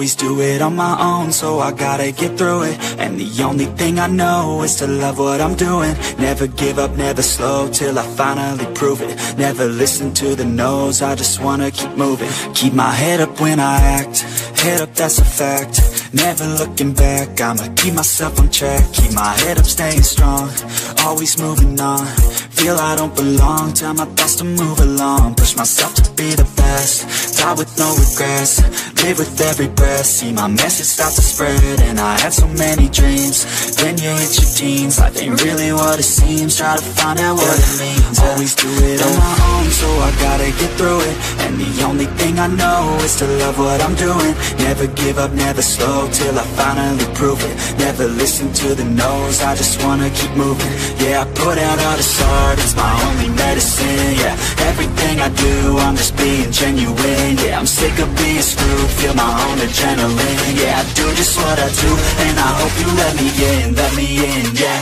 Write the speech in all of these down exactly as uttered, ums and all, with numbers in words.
always do it on my own, so I gotta get through it. And the only thing I know is to love what I'm doing. Never give up, never slow, till I finally prove it. Never listen to the no's, I just wanna keep moving. Keep my head up when I act, head up, that's a fact. Never looking back, I'ma keep myself on track. Keep my head up, staying strong, always moving on. Feel I don't belong, tell my thoughts to move along. Push myself to be the best, die with no regrets. Live with every breath, see my message start to spread. And I had so many dreams, then you hit your teens. Life ain't really what it seems, try to find out what it means. Always do it on my own, so I gotta get through it. And the only thing I know is to love what I'm doing. Never give up, never slow, till I finally prove it. Never listen to the no's, I just wanna keep moving. Yeah, I put out all this art, it's my only medicine. Yeah, everything I do, I'm just being genuine. Yeah, I'm sick of being screwed, feel my own adrenaline. Yeah, I do just what I do, and I hope you let me in, let me in, yeah.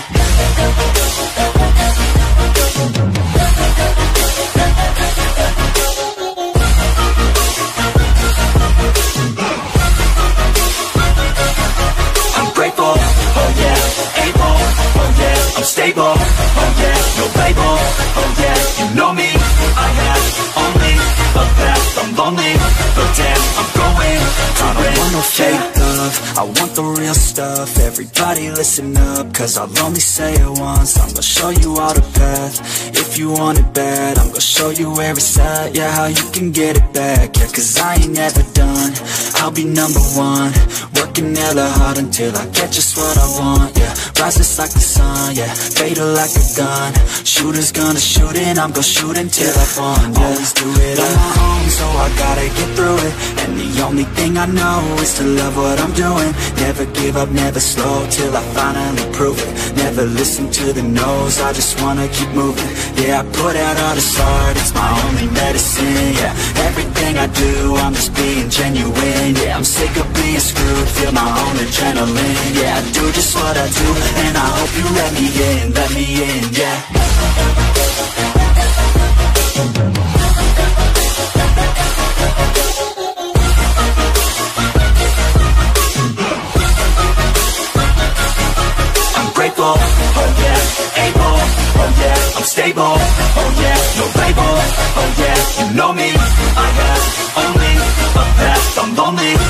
I'm stable, oh yeah, no label, oh yeah, you know me. I have only a path, I'm lonely, but damn, I'm going to I don't want no fake love, I want the real stuff. Everybody listen up, cause I'll only say it once. I'm gonna show you all the path, if you want it bad. I'm gonna show you where it's at, yeah, how you can get it back. Yeah, cause I ain't never done, I'll be number one. Working hella hard until I get just what I want, yeah. Rises like the sun, yeah, fatal like a gun. Shooters gonna shoot and I'm gonna shoot until I won, yeah. Always do it on my own, so I gotta get through it. And the only thing I know is to love what I'm doing. Never give up, never slow, till I finally prove it. Never listen to the no's, I just wanna keep moving. Yeah, I put out all this art, it's my only medicine. Yeah, everything I do, I'm just being genuine. Yeah, I'm sick of being screwed, feel my own adrenaline. Yeah, I do just what I do, and I hope you let me in, let me in, yeah. I'm grateful, oh yeah, able, oh yeah, I'm stable, oh yeah, no label, oh yeah, you know me. I have only a path, I'm lonely,